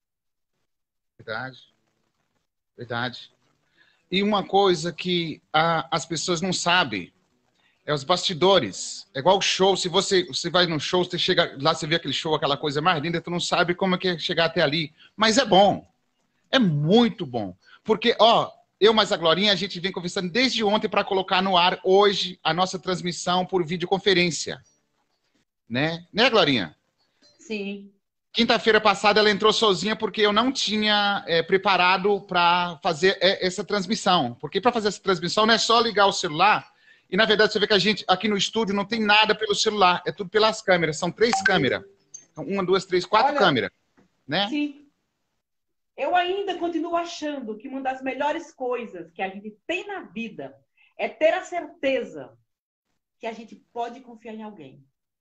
Verdade. Verdade. E uma coisa que as pessoas não sabem é os bastidores. É igual o show. Se você vai num show, você chega lá, você vê aquele show, aquela coisa mais linda, tu não sabe como é que é chegar até ali. Mas é bom. É muito bom. Porque, ó, eu mais a Glorinha, a gente vem conversando desde ontem para colocar no ar hoje a nossa transmissão por videoconferência. Né, Glorinha? Sim. Quinta-feira passada ela entrou sozinha porque eu não tinha preparado para fazer essa transmissão. Porque para fazer essa transmissão não é só ligar o celular. E, na verdade, você vê que a gente aqui no estúdio não tem nada pelo celular. É tudo pelas câmeras. São 3 câmeras. Então, 1, 2, 3, 4 câmeras. Né? Sim. Eu ainda continuo achando que uma das melhores coisas que a gente tem na vida é ter a certeza que a gente pode confiar em alguém.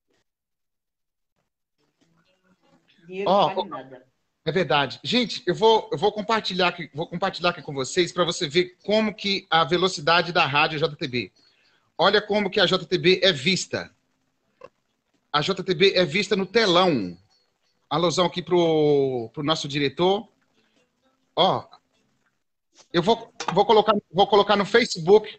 Dinheiro não vale nada. É verdade. Gente, eu vou compartilhar aqui com vocês para você ver como que a velocidade da rádio JTB. olha como que a JTB é vista. A JTB é vista no telão. Alusão aqui pro nosso diretor. Ó, eu vou colocar no Facebook.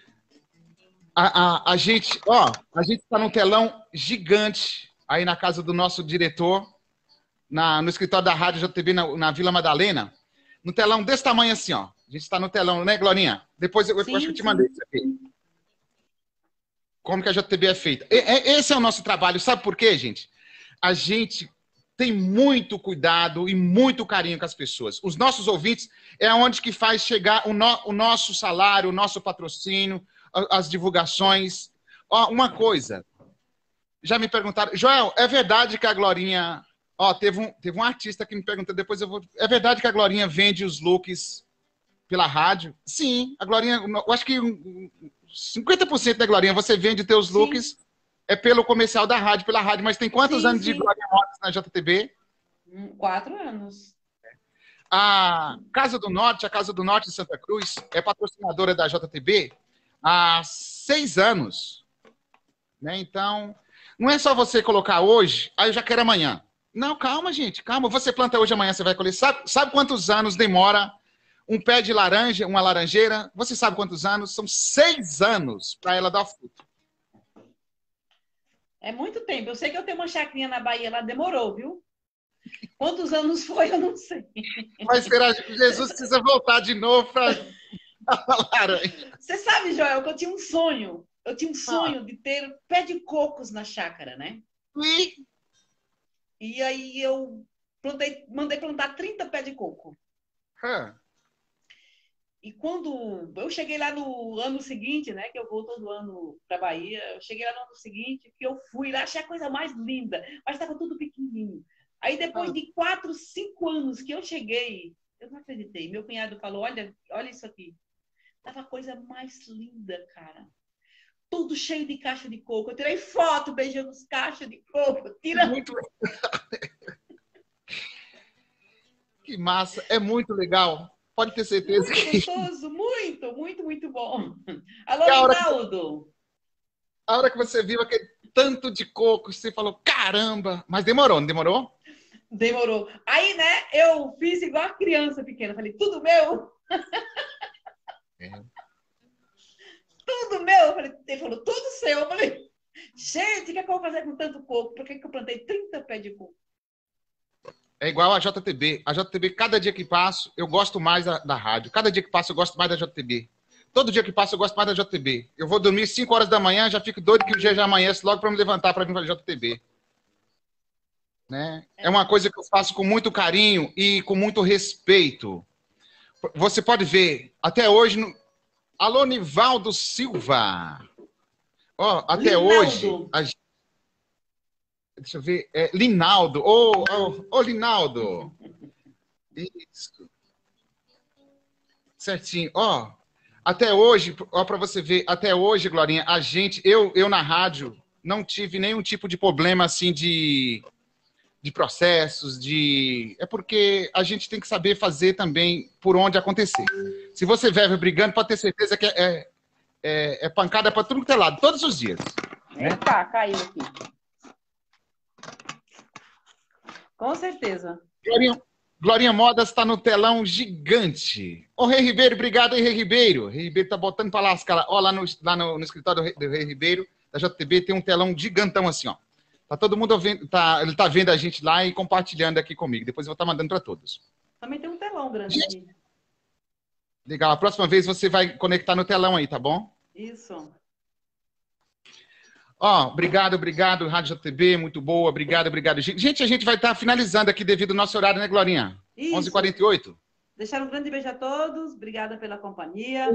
A gente está num telão gigante aí na casa do nosso diretor, no escritório da Rádio JTB na Vila Madalena. No telão desse tamanho assim, ó. A gente está no telão, né, Glorinha? Depois eu acho que eu te mandei isso aqui. Como que a JTB é feita. Esse é o nosso trabalho. Sabe por quê, gente? A gente tem muito cuidado e muito carinho com as pessoas. Os nossos ouvintes é onde que faz chegar o nosso salário, o nosso patrocínio, as divulgações. Ó, uma coisa. Já me perguntaram... Joel, é verdade que a Glorinha... Ó, teve um artista que me perguntou, depois eu vou... É verdade que a Glorinha vende os looks pela rádio? Sim, a Glorinha... Eu acho que 50% da Glorinha, você vende teus looks pelo comercial da rádio, pela rádio. Mas tem quantos anos de Glorinha Modas na JTB? 4 anos. A Casa do Norte de Santa Cruz, é patrocinadora da JTB há 6 anos. Né? Então, não é só você colocar hoje, aí eu já quero amanhã. Não, calma, gente, calma. Você planta hoje, amanhã você vai colher. Sabe quantos anos demora um pé de laranja, uma laranjeira? Você sabe quantos anos? São 6 anos para ela dar fruto. É muito tempo. Eu sei que eu tenho uma chacrinha na Bahia, ela demorou, viu? Quantos anos foi, eu não sei. Mas esperar, Jesus precisa voltar de novo para a laranja. Você sabe, Joel, que eu tinha um sonho. Eu tinha um sonho de ter pé de cocos na chácara, né? E aí eu mandei plantar 30 pés de coco. E quando eu cheguei lá no ano seguinte, né, que eu vou todo ano para Bahia, eu cheguei lá no ano seguinte, que eu fui lá, achei a coisa mais linda, mas estava tudo pequenininho. Aí depois de 4, 5 anos que eu cheguei, eu não acreditei. Meu cunhado falou, olha isso aqui. Tava a coisa mais linda, cara. Tudo cheio de caixa de coco. Eu tirei foto beijando os cachos de coco. Muito... Que massa. É muito legal. Pode ter certeza muito que... gostoso. Muito, muito, muito bom. Alô, Rinaldo. A hora que você viu aquele tanto de coco, você falou, caramba. Mas demorou, não demorou? Demorou. Aí, né, eu fiz igual a criança pequena. Falei, tudo meu? Tudo meu? Ele falou, tudo seu. Eu falei, gente, o que é que eu vou fazer com tanto coco? Por que eu plantei 30 pés de coco? É igual a JTB. A JTB, cada dia que passo, eu gosto mais da rádio. Cada dia que passa, eu gosto mais da JTB. Todo dia que passa, eu gosto mais da JTB. Eu vou dormir 5 horas da manhã, já fico doido que o dia já amanhece logo para me levantar para vir para a JTB. Né? É uma coisa que eu faço com muito carinho e com muito respeito. Você pode ver, até hoje... Alô, Nivaldo Silva. Ó, até hoje... Deixa eu ver. Linaldo. Ô, Linaldo. Isso. Certinho. Ó, até hoje, ó, para você ver, até hoje, Glorinha, a gente, eu na rádio, não tive nenhum tipo de problema, assim, de processos, é porque a gente tem que saber fazer também por onde acontecer. Se você vive brigando, pode ter certeza que é pancada para tudo que é lado, todos os dias. Eita, caiu aqui. Com certeza. Glorinha Modas está no telão gigante. Ô, Rei Ribeiro, obrigado aí, Rei Ribeiro. Rei Ribeiro tá botando para lascar. Ó, lá no escritório do Rei Ribeiro, da JTB, tem um telão gigantão assim, ó. Tá todo mundo vendo, ele tá vendo a gente lá e compartilhando aqui comigo. Depois eu vou estar mandando para todos. Também tem um telão grande aqui. Legal. A próxima vez você vai conectar no telão aí, tá bom? Isso. Ó, obrigado, Rádio JTB, muito boa. Obrigado. Gente, a gente vai estar finalizando aqui devido ao nosso horário, né, Glorinha? 11h48. Deixar um grande beijo a todos. Obrigada pela companhia.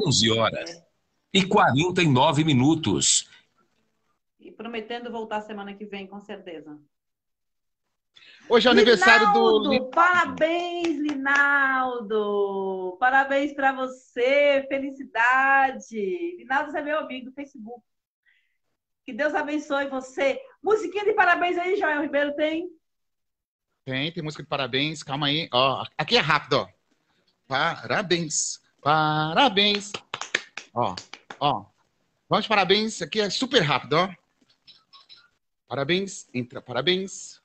11h49. E prometendo voltar semana que vem, com certeza. Hoje é o aniversário do... Parabéns, Linaldo! Parabéns para você, felicidade! Linaldo, você é meu amigo do Facebook. Que Deus abençoe você. Musiquinha de parabéns aí, Joel Ribeiro, tem? Tem música de parabéns. Calma aí. Ó, aqui é rápido, ó. Parabéns. Ó. Vamos de parabéns. Aqui é super rápido, ó. Parabéns. Entra, parabéns.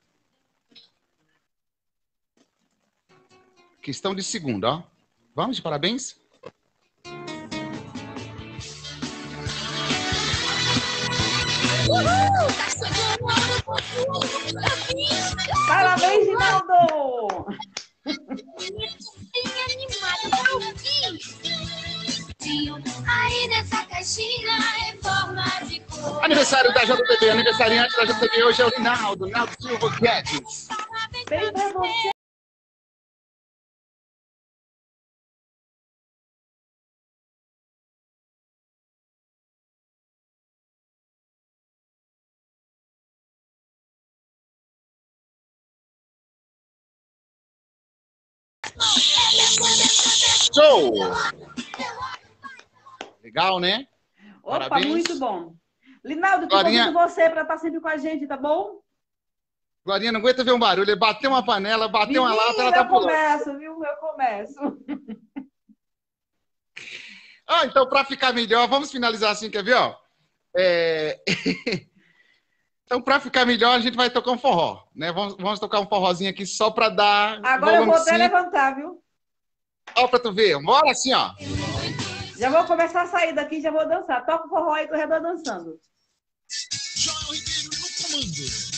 Questão de segundo, ó. Vamos de parabéns? Parabéns, Rinaldo! Animado pra ouvir. Aí nessa caixinha em forma de cor. Aniversário da JTB. Aniversariante da JTB hoje é o Rinaldo Silva Guedes. Bem pra você. Show! Legal, né? Opa, Parabéns. muito bom. Linaldo, tô Glorinha. convido você para estar sempre com a gente, tá bom? Glorinha não aguenta ver um barulho. Ele bateu uma panela, bateu uma lata, ela tá eu pulando. começo, viu? Eu começo. Ah, então, para ficar melhor, vamos finalizar assim, quer ver, ó? Então, para ficar melhor, a gente vai tocar um forró, né? Vamos tocar um forrozinho aqui só para dar Agora eu vou até volume. levantar, viu? Ó, para tu ver. Bora assim, ó. Já vou começar a sair daqui, já vou dançar. Toca o forró aí que eu já tô dançando. João Ribeiro no comando.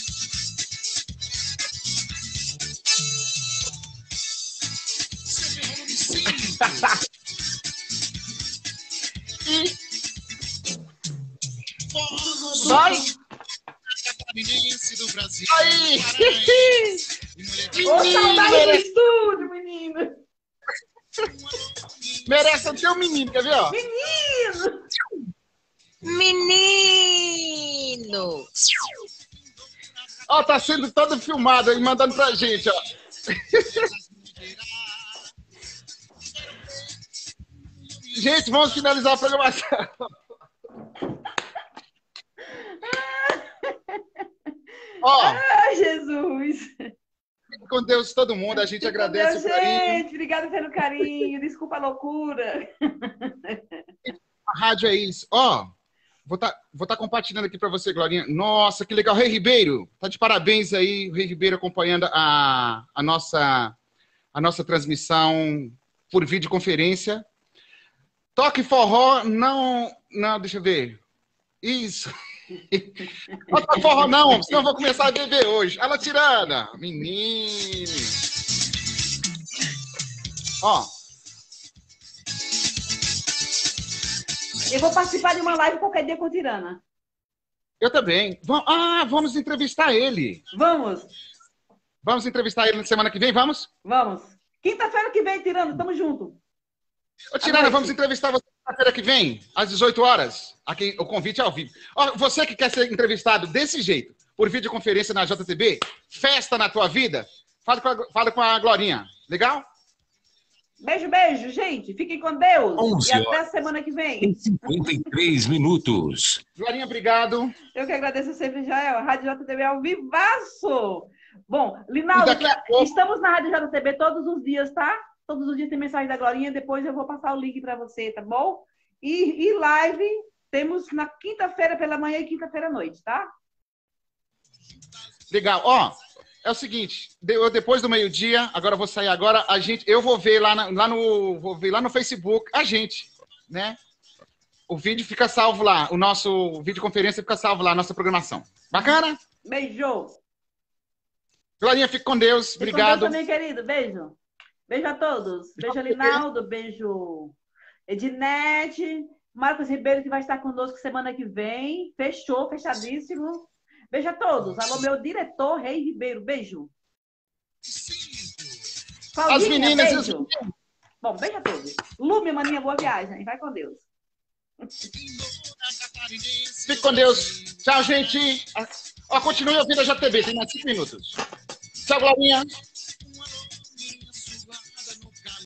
Vai! Catarinense do Brasil. Aí! Ô, saudade do estúdio, menino! Merece o teu menino, quer ver, ó? Menino! Menino! Ó, tá sendo todo filmado aí, mandando pra gente, ó. Gente, vamos finalizar a programação. Ó, Ai, Jesus! fique com Deus todo mundo, a gente agradece Meu o carinho. gente, obrigada pelo carinho. Desculpa a loucura. A rádio é isso. Ó, vou tá compartilhando aqui pra você, Glorinha. Nossa, que legal. Rei Ribeiro, tá de parabéns aí, o Rei Ribeiro acompanhando a nossa transmissão por videoconferência. Toque forró, não, deixa eu ver. Isso. Não toque forró não, senão eu vou começar a beber hoje. Alô, Tirana. Menino. Ó, Eu vou participar de uma live qualquer dia com o Tirana. eu também. Vamos entrevistar ele. Vamos, Vamos entrevistar ele na semana que vem, vamos? vamos. Quinta-feira que vem, Tirana, tamo junto. Ô, Tirana, vamos entrevistar você na que vem, às 18 horas. Aqui, o convite é ao vivo. Ó, você que quer ser entrevistado desse jeito, por videoconferência na JTB, festa na tua vida, fala com a Glorinha. Legal? Beijo, beijo, gente. Fiquem com Deus. 11 E até a semana que vem. Em 53 minutos. Glorinha, obrigado. Eu que agradeço sempre, Jael. Rádio JTB ao vivaço. Bom, Linaldo, E daqui a pouco- estamos na Rádio JTB todos os dias, tá? Todos os dias tem mensagem da Glorinha. Depois eu vou passar o link para você, tá bom? E live temos na quinta-feira pela manhã e quinta-feira à noite, tá? Legal. Ó, é o seguinte, depois do meio-dia, agora eu vou sair agora, eu vou ver vou ver lá no Facebook a gente, né? O vídeo fica salvo lá, o nosso videoconferência fica salvo lá, a nossa programação. Bacana? Beijo. Glorinha, fique com Deus. Fique com Obrigado. Deus também, querido. Beijo. Beijo a todos. Beijo, Linaldo. Beijo, Edinete. Marcos Ribeiro, que vai estar conosco semana que vem. Fechou, fechadíssimo. Beijo a todos. Alô, meu diretor, Rei Ribeiro. Beijo. Claudinha, As meninas e os beijo. Bom, beijo a todos. Lume, maninha, boa viagem. Vai com Deus. Fique com Deus. Tchau, gente. Ó, continue ouvindo a JTV, tem mais 5 minutos. Tchau, Glorinha.